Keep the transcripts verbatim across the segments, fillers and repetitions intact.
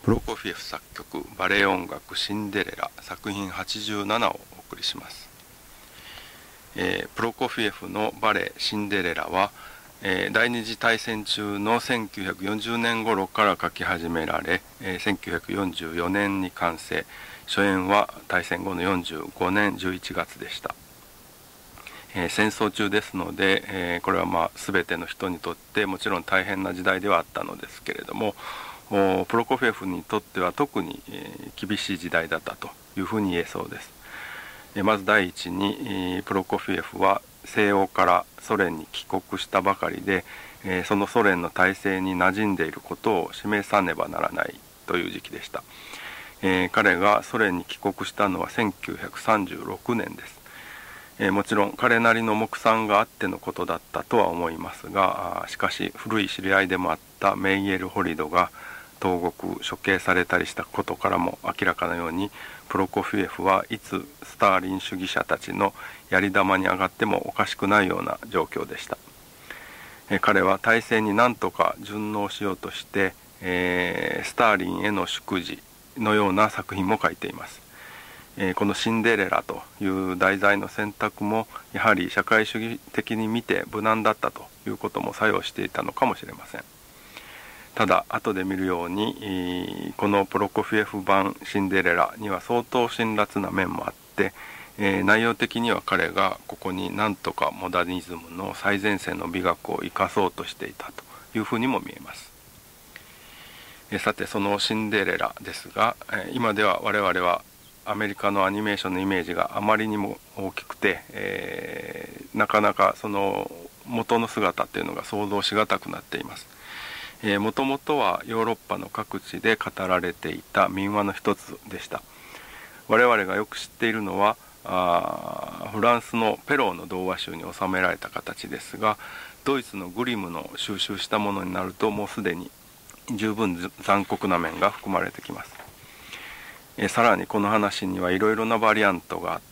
プロコフィエフ作曲バレエ音楽シンデレラ作品はちじゅうななをお送りします。えー、プロコフィエフのバレエシンデレラは、えー、第二次大戦中のせんきゅうひゃくよんじゅうねん頃から書き始められ、えー、せんきゅうひゃくよんじゅうよねんに完成、初演は大戦後のよんじゅうごねんじゅういちがつでした。えー、戦争中ですので、えー、これはまあ全ての人にとってもちろん大変な時代ではあったのですけれども、プロコフィエフにとっては特に、えー、厳しい時代だったというふうに言えそうです。えー、まず第一に、えー、プロコフィエフは西欧からソ連に帰国したばかりで、えー、そのソ連の体制に馴染んでいることを示さねばならないという時期でした。えー、彼がソ連に帰国したのはせんきゅうひゃくさんじゅうろくねんです。えー、もちろん彼なりの目算があってのことだったとは思いますが、しかし古い知り合いでもあったメイエル・ホリドが投獄処刑されたりしたことからも明らかなように、プロコフィエフはいつスターリン主義者たちのやり玉に上がってもおかしくないような状況でした。えー、彼は体制に何とか順応しようとして、えー、スターリンへの祝辞のような作品も書いています。えー、このシンデレラという題材の選択もやはり社会主義的に見て無難だったということも作用していたのかもしれません。ただ後で見るように、このプロコフィエフ版シンデレラには相当辛辣な面もあって、えー、内容的には彼がここに何とかモダニズムの最前線の美学を生かそうとしていたというふうにも見えます。えー、さてそのシンデレラですが、えー、今では我々はアメリカのアニメーションのイメージがあまりにも大きくて、えー、なかなかその元の姿っていうのが想像しがたくなっています。もともとはヨーロッパの各地で語られていた民話の一つでした。我々がよく知っているのはあフランスのペローの童話集に収められた形ですが、ドイツのグリムの収集したものになるともうすでに十分残酷な面が含まれてきます。えさらにこの話にはいろいろなバリアントがあって、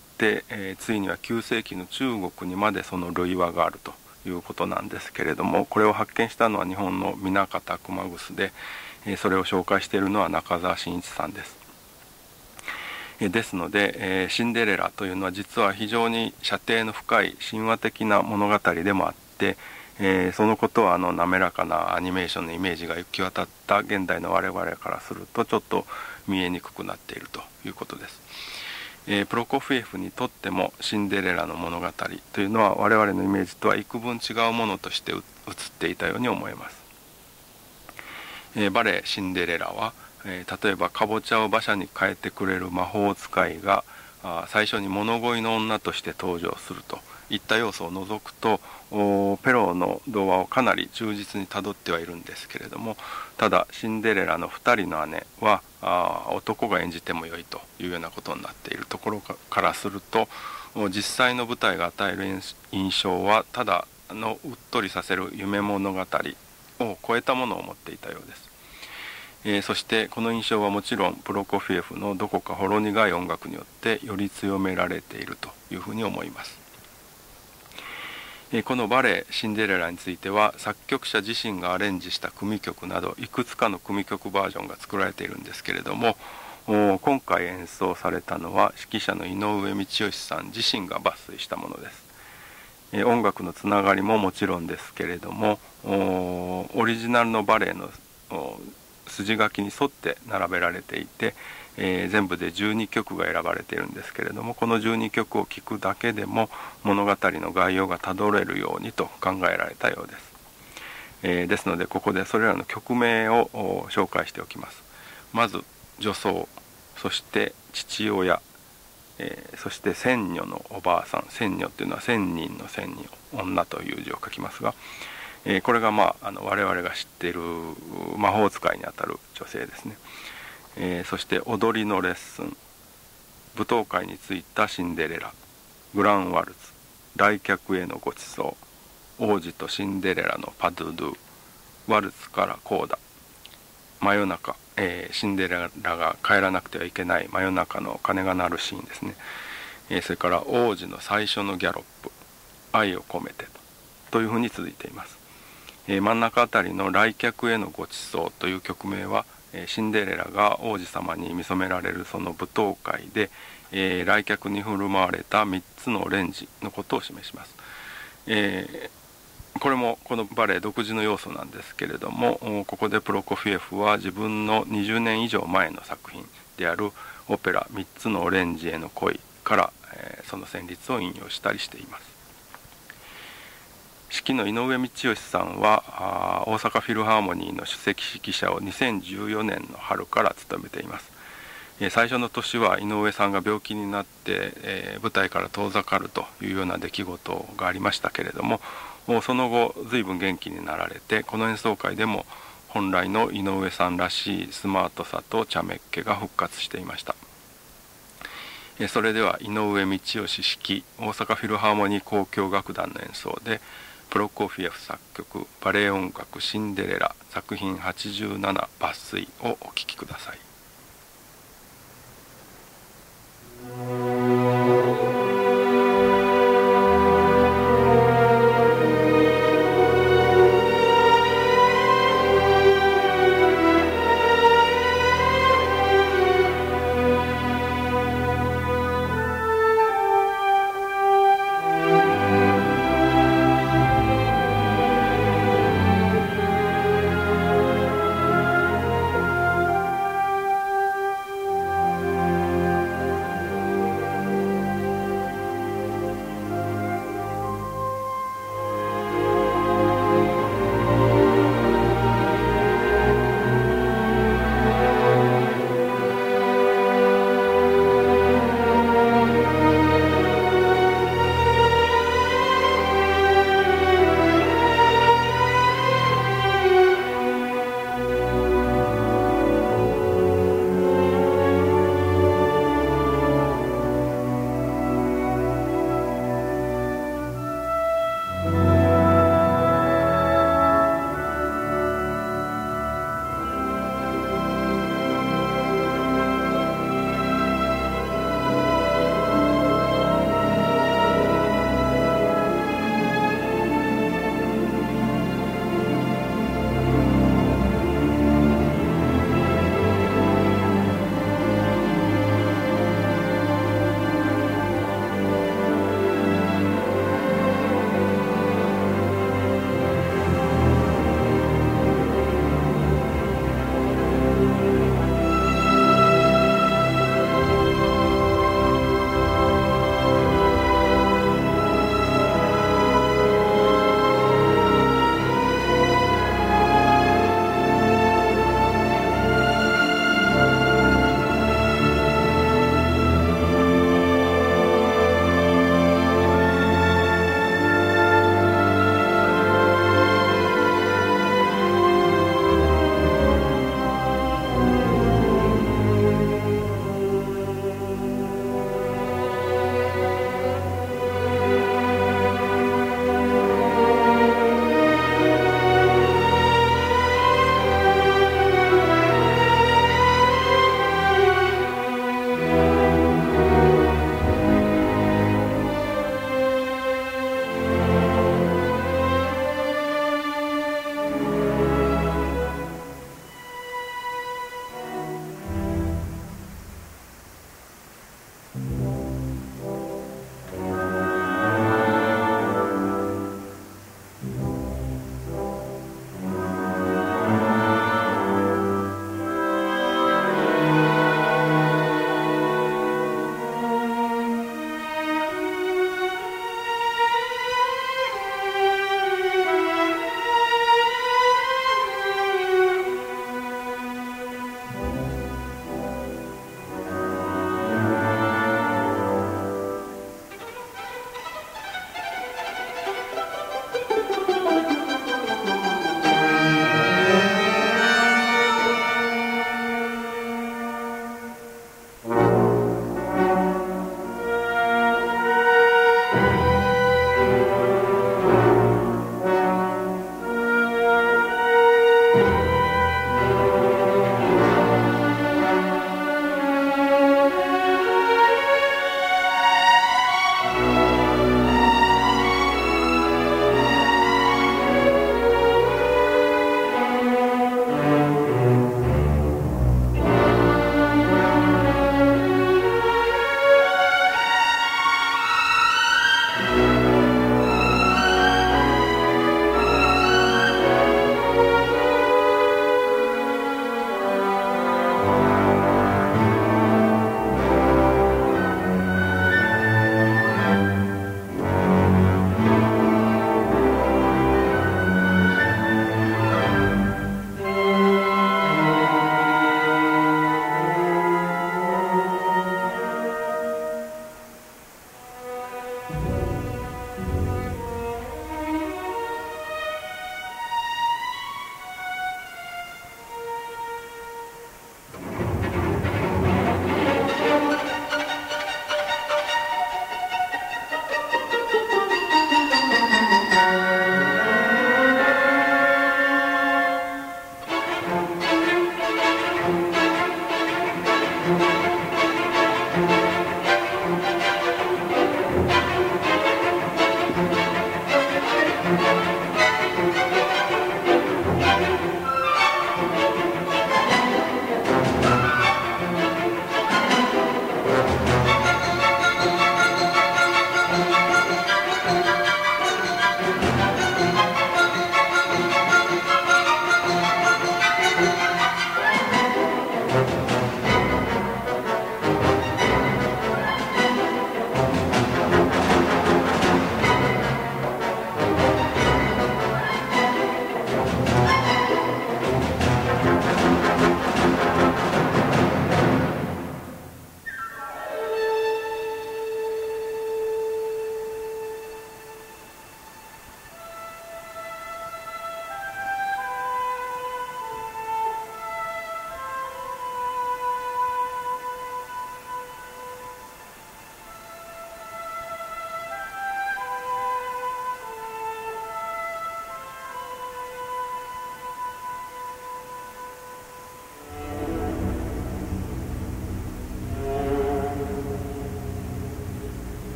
えー、ついにはきゅうせいきの中国にまでその類話があるということなんですけれども、これを発見したのは日本の南方熊楠で、えー、それを紹介しているのは中澤真一さんです。えー、ですので、えー、シンデレラというのは実は非常に射程の深い神話的な物語でもあって、えー、そのことはあの滑らかなアニメーションのイメージが行き渡った現代の我々からするとちょっと見えにくくなっているということです。えー、プロコフィエフにとってもシンデレラの物語というのは我々のイメージとは幾分違うものとして映っていたように思えます。えー、バレエシンデレラは、えー、例えばかぼちゃを馬車に変えてくれる魔法使いがあ最初に物乞いの女として登場するといった要素を除くと、ペローの童話をかなり忠実にたどってはいるんですけれども、ただシンデレラのふたりの姉はあ男が演じてもよいというようなことになっているところからすると、実際の舞台が与える印象はただのうっとりさせる夢物語を超えたものを持っていたようです。えー、そしてこの印象はもちろんプロコフィエフのどこかほろ苦い音楽によってより強められているというふうに思います。えー、このバレエシンデレラについては作曲者自身がアレンジした組曲などいくつかの組曲バージョンが作られているんですけれども、今回演奏されたのは指揮者の井上道義さん自身が抜粋したものです。えー、音楽のつながりももちろんですけれども、オリジナルのバレエの筋書きに沿って並べられていて、えー、全部でじゅうにきょくが選ばれているんですけれども、このじゅうにきょくを聴くだけでも物語の概要がたどれるようにと考えられたようです。えー、ですのでここでそれらの曲名を紹介しておきます。まず女装、そして父親、えー、そして仙女のおばあさん。仙女っていうのは千人の千に女という字を書きますが、えー、これが、まあ、あの我々が知っている魔法使いにあたる女性ですね。えー、そして踊りのレッスン、舞踏会についたシンデレラ、グランワルツ、来客へのご馳走、王子とシンデレラのパドゥドゥ、ワルツからコーダ、真夜中、えー、シンデレラが帰らなくてはいけない真夜中の鐘が鳴るシーンですね。えー、それから王子の最初のギャロップ、愛を込めてというふうに続いています。えー、真ん中あたりの来客へのご馳走という曲名は、 シンデレラが王子様に見初められるその舞踏会で、えー、来客に振る舞われたみっつのオレンジのことを示します。えー、これもこのバレエ独自の要素なんですけれども、ここでプロコフィエフは自分のにじゅうねん以上前の作品であるオペラ「みっつのオレンジへの恋」から、えー、その旋律を引用したりしています。指揮の井上道義さんは大阪フィルハーモニーの首席指揮者をにせんじゅうよねんの春から務めています。最初の年は井上さんが病気になって、えー、舞台から遠ざかるというような出来事がありましたけれども、その後随分元気になられて、この演奏会でも本来の井上さんらしいスマートさと茶目っ気が復活していました。それでは井上道義指揮大阪フィルハーモニー交響楽団の演奏でプロコフィエフ作曲バレエ音楽シンデレラ作品はちじゅうなな抜粋をお聴きください。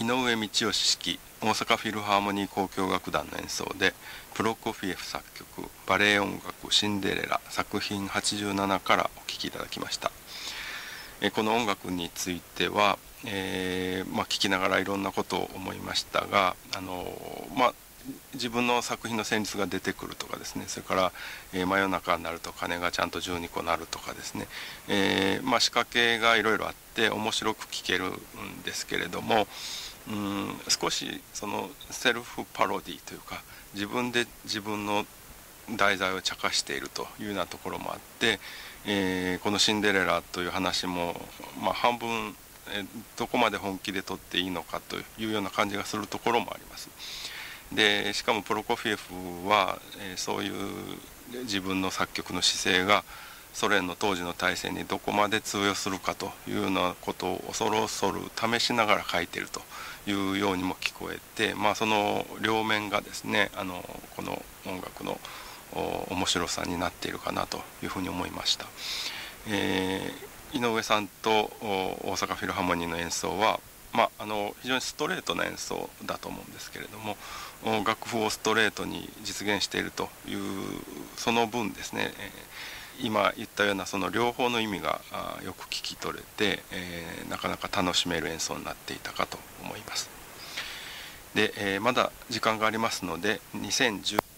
上道義指揮大阪フィルハーモニー交響楽団の演奏でプロコフィエフ作曲バレエ音楽シンデレラ作品はちじゅうななからお聴きいただきました。えこの音楽については、えーまあ、聞きながらいろんなことを思いましたが、あのまあ、自分の作品の旋律が出てくるとかですね、それから、えー、真夜中になると鐘がちゃんとじゅうにこ鳴るとかですね、えーまあ、仕掛けがいろいろあって面白く聴けるんですけれども、うん少しそのセルフパロディというか自分で自分の題材を茶化しているというようなところもあって、えー、このシンデレラという話も、まあ、半分、えー、どこまで本気で撮っていいのかというような感じがするところもあります。でしかもプロコフィエフは、えー、そういう自分の作曲の姿勢がソ連の当時の体制にどこまで通用するかというようなことを恐る恐る試しながら書いているというようにも聞こえて、まあ、その両面がですねあのこの音楽の面白さになっているかなというふうに思いました。えー、井上さんと大阪フィルハーモニーの演奏は、まあ、あの非常にストレートな演奏だと思うんですけれども楽譜をストレートに実現しているというその分ですね、えー、今言ったようなその両方の意味がよく聞き取れて、えー、なかなか楽しめる演奏になっていたかと思います。で、えー、まだ時間がありますのでにせんじゅう